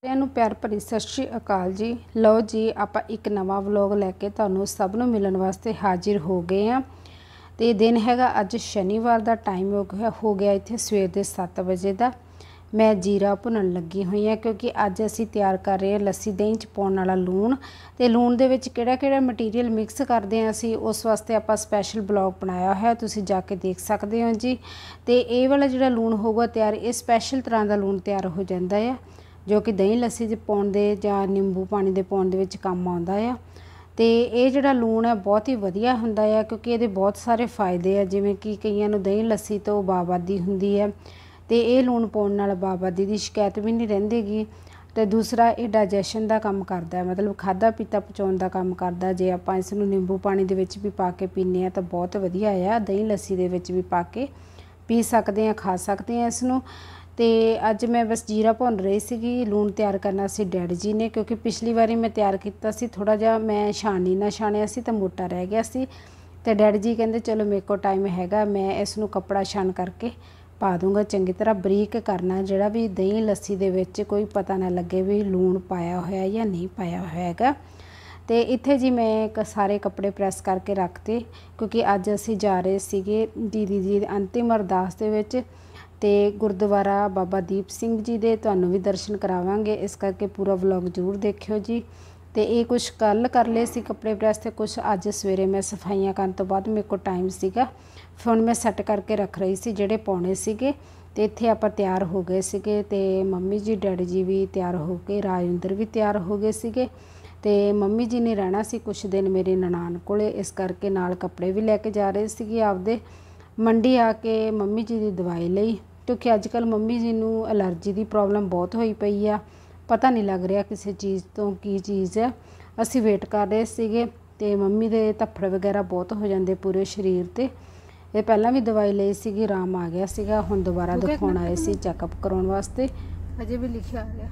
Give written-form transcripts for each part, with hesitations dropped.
ਸਾਰਿਆਂ ਨੂੰ ਪਿਆਰ ਭਰੀ ਸਤਿ ਸ਼੍ਰੀ ਅਕਾਲ ਜੀ। ਲਓ ਜੀ, ਆਪਾਂ ਇੱਕ ਨਵਾਂ ਵਲੌਗ ਲੈ ਕੇ ਤੁਹਾਨੂੰ ਸਭ ਨੂੰ ਮਿਲਣ ਵਾਸਤੇ ਹਾਜ਼ਰ ਹੋ ਗਏ ਹਾਂ। ਤੇ ਦਿਨ ਹੈਗਾ ਅੱਜ ਸ਼ਨੀਵਾਰ ਦਾ, ਟਾਈਮ ਹੋ ਗਿਆ ਇੱਥੇ ਸਵੇਰ ਦੇ 7 ਵਜੇ ਦਾ। मैं जीरा भुनन लगी हुई हाँ क्योंकि अज असी तैयार कर रहे हैं लस्सी दही च पाउण वाला लूण। तो लूण दे विच किहड़ा मटीरियल मिक्स करते हैं असी, उस वास्ते आपां स्पैशल ब्लॉग बनाया है, तुसीं जाके देख सकते हो जी। तो ये वाला जिहड़ा लूण होगा तैयार, ये स्पैशल तरह का लूण तैयार हो जाता है जो कि दही लस्सी च पाउण दे जां निंबू पानी दे पाउण दे विच काम आउंदा है। तो ये जिहड़ा लूण है बहुत ही वधिया हुंदा है क्योंकि ये बहुत सारे फायदे है, जिवें कि कईयां नूं दही लस्सी तो बाबादी हुंदी है, तो ये लूण पाउण नाल बाबादी की शिकायत भी नहीं रहिंदी। तो दूसरा ये डाइजैशन का काम करता है, मतलब खाधा पीता पचाउण का काम करता। जे आपां इस नूं निंबू पानी दे विच भी पा के पीने तो बहुत वधिया है, दही लस्सी दे विच भी पा के पी सकते हैं, खा सकते हैं इसनूं। तो अज मैं बस जीरा भुन रही सी, लूण तैयार करना सी डैडी जी ने, क्योंकि पिछली बारी मैं तैयार किया सी थोड़ा जिहा मैं छाणी ना छाणिया सी तो मोटा रह गया सी। तो डैडी जी कहते चलो मेरे को टाइम हैगा, मैं इसनूं कपड़ा छान करके पा दूँगा, चंगी तरह बरीक करना जिहड़ा भी दही लस्सी दे विच कोई पता ना लगे भी लूण पाया होया या नहीं पाया होया हैगा। तो इत्थे जी मैं सारे कपड़े प्रैस करके रखते क्योंकि अज असी जा रहे सीगे दीदी जी अंतिम अरदास दे विच। ते गुरुद्वारा बाबा दीप सिंह जी दे तुहानूं भी दर्शन करावांगे, इस करके पूरा व्लॉग जरूर देखियो जी। तो ये कुछ कल कर ले सी कपड़े प्रैस, ते कुछ अज सवेरे मैं सफाइयां करन तो बाद मेरे को टाइम सीगा, फिर मैं सैट करके रख रही सी जिहड़े पाउणे सीगे। ते इत्थे आपां तैयार हो गए सीगे, ते मम्मी जी डैडी जी भी तैयार हो गए, राजिंदर भी तैयार हो गए सीगे। ते मम्मी जी ने रहना सी कुछ दिन मेरी ननान कोले, इस करके नाल कपड़े भी लैके जा रहे सीगे आपदे। मंडी आके मम्मी जी की दवाई लई क्योंकि अजकल मम्मी जी नूं एलर्जी की प्रॉब्लम बहुत होई पई आ, पता नहीं लग रहा किसी चीज़ तो की चीज़ है। असी वेट कर रहे सीगे ते मम्मी दे धफ्फड़ वगैरह बहुत हो जाते पूरे शरीर ते। ये पहला भी दवाई ली सी, आराम आ गया सीगा, हुण दोबारा दिखाउण आए सी चैकअप कराउण वास्ते। अजे भी लिखिया आ गया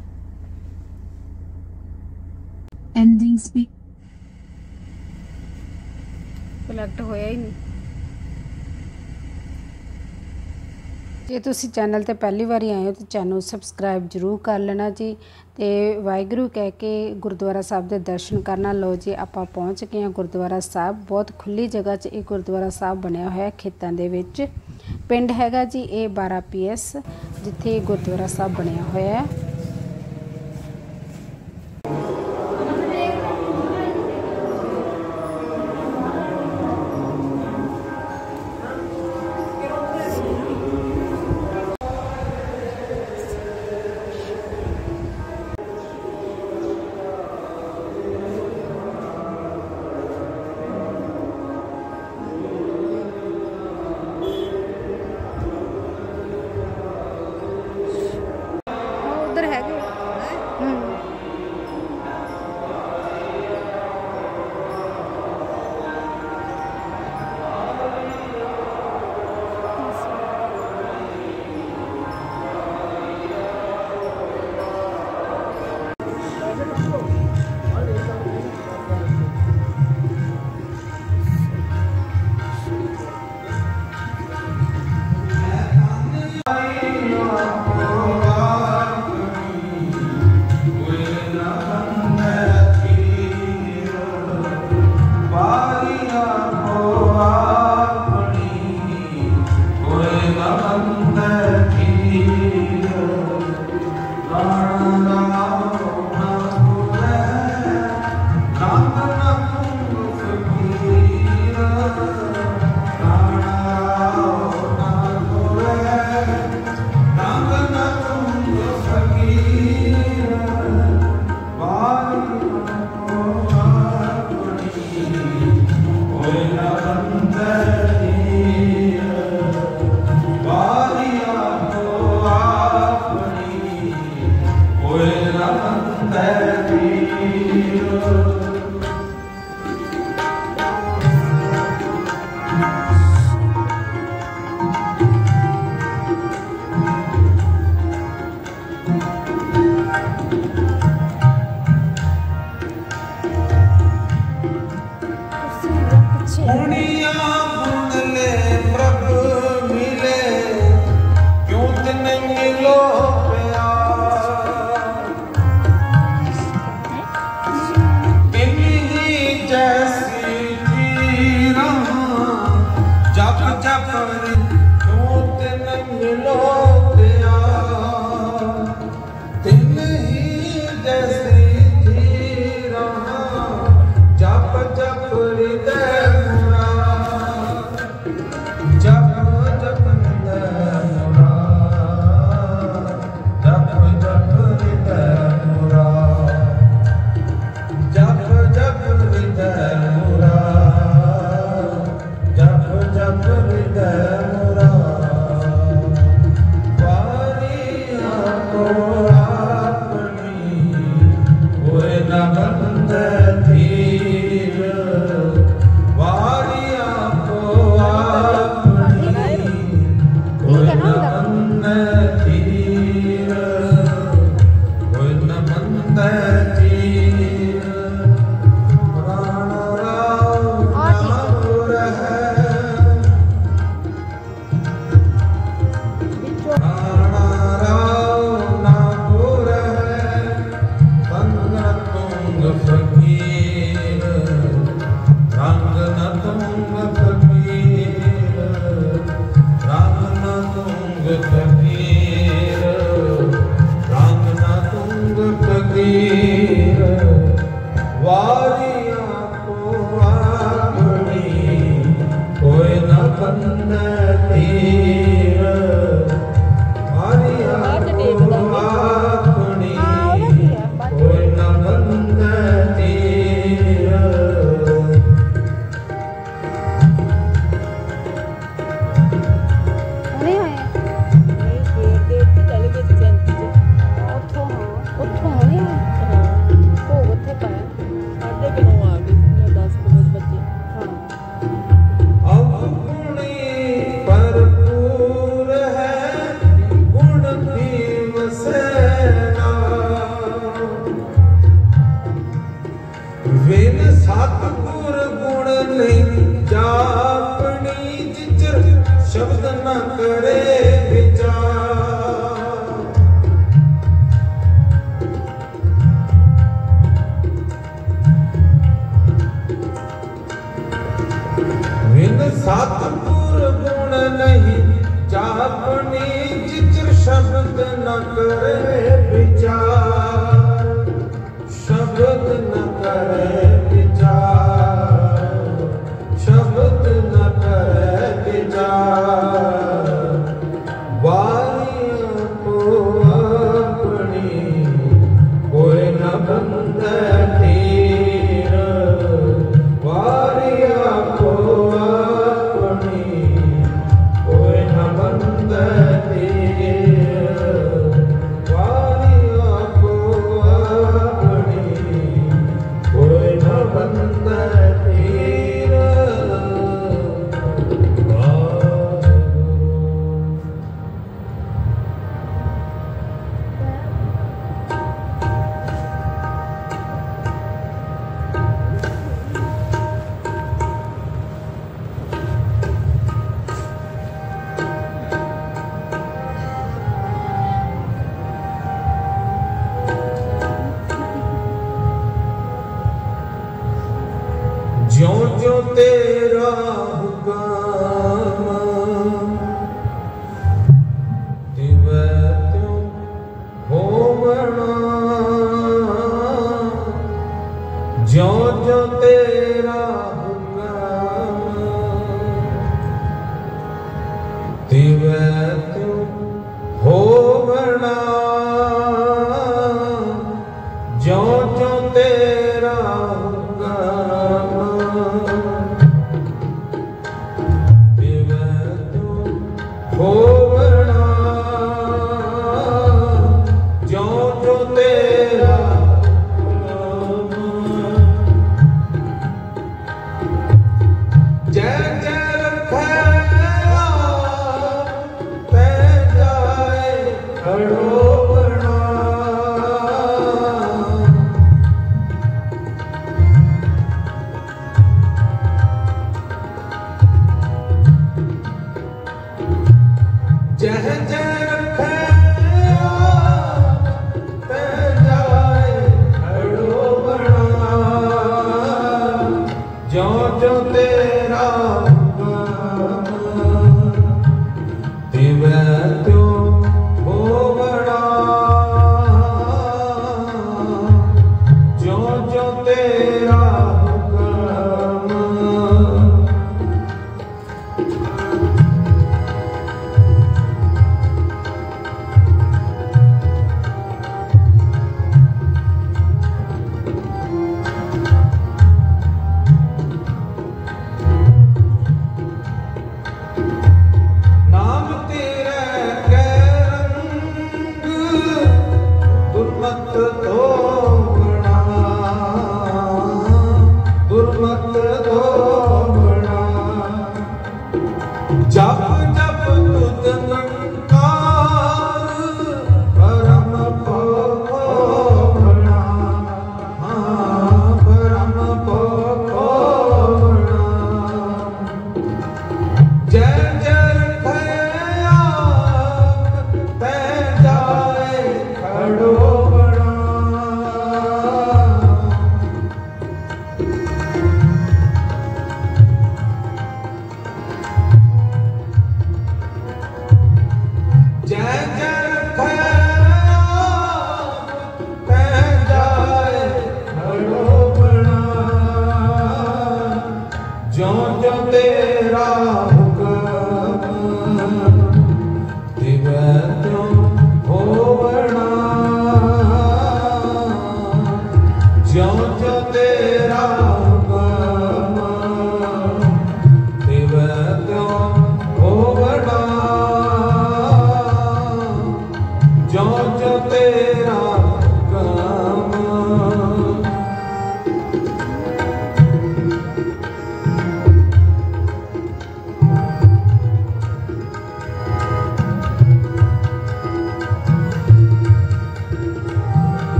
एंडिंग स्पीक कलेक्ट होया ही नहीं। जे तुसी चैनल ते पहली बारी आए हो तो चैनल सबसक्राइब जरूर कर लेना जी। तो वाहिगुरू कह के गुरुद्वारा साहब के दर्शन करना। लो जी आपां पहुँच गए हैं गुरुद्वारा साहब, बहुत खुली जगह च एक गुरुद्वारा साहब बनया होया खेतों के विच। पिंड हैगा जी ये 12 PS जिथे गुरुद्वारा साहब बनया होया है।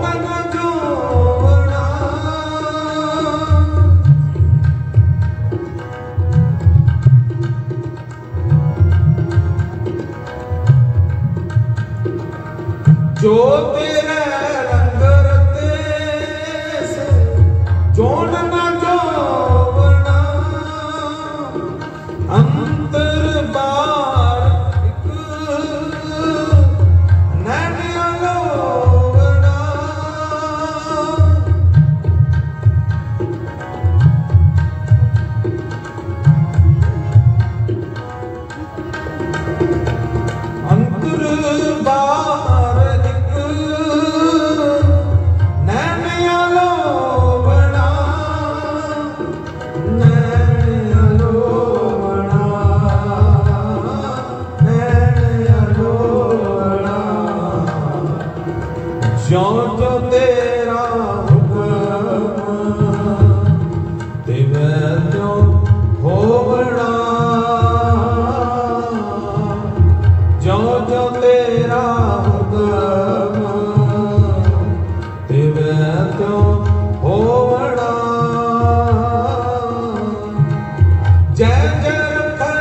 जो तेरे रंग रते से जोन ना जोवना अंतर बार एक नैन अलोवना अंतर बार जो जो तेरा हुक्म तिवै त्यों होवना जो जो तेरा हुक्म तिवै त्यों होवना जय जय रखै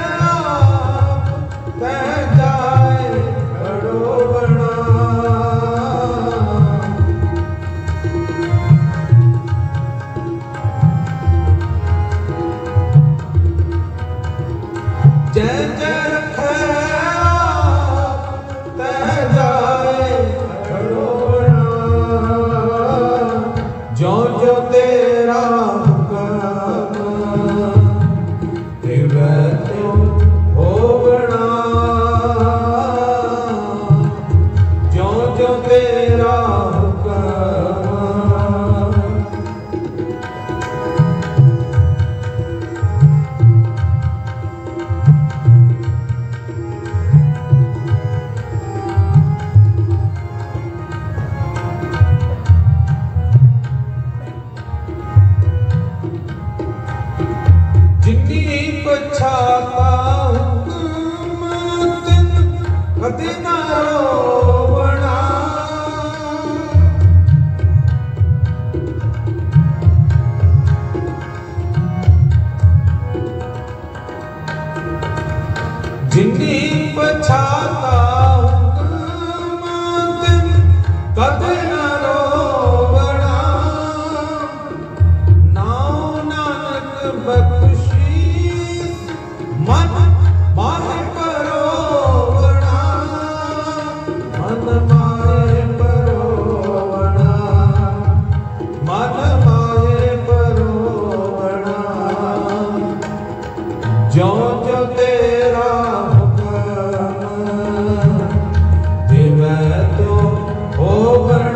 आप तै जाए खड़ोवना जय जय रखै आप तै जाए खड़ोवना जो जो तेरा हुक्म तिवै त्यों होवना जो जो तेरा हुक्म जिन्नी पछाता हुक्म तिन कदे ना रोवना जिन्नी पछाता हुक्म तिन कदे ना रोवना नाम नानक बख्शी मन माहे परोवना मन माहे परोवना मन माहे परोवना जो जो तेरा हुक्म तिवै त्यों होवना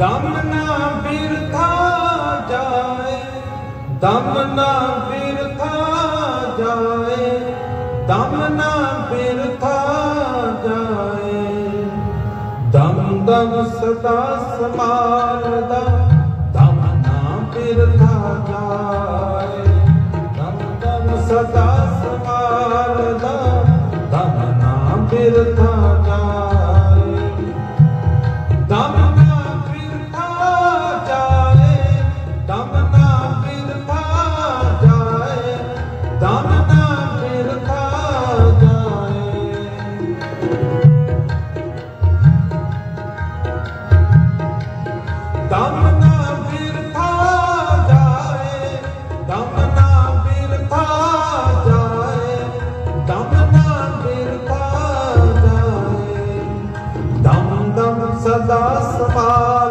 दम ना बिरथा जाए, दम ना बिरथा जाए, दम ना बिरथा जाए। दम दम सदा समारदा, दम ना बिरथा जाए, दम दम सदा समारदा, दम ना बिरथा जाए। दम ना बिरथा जाए, दम ना बिरथा जाए, दम ना बिरथा जाए। दम ना बिरथा जाए, दम ना बिरथा जाए, दम ना बिरथा जाए। दम दम सदा समा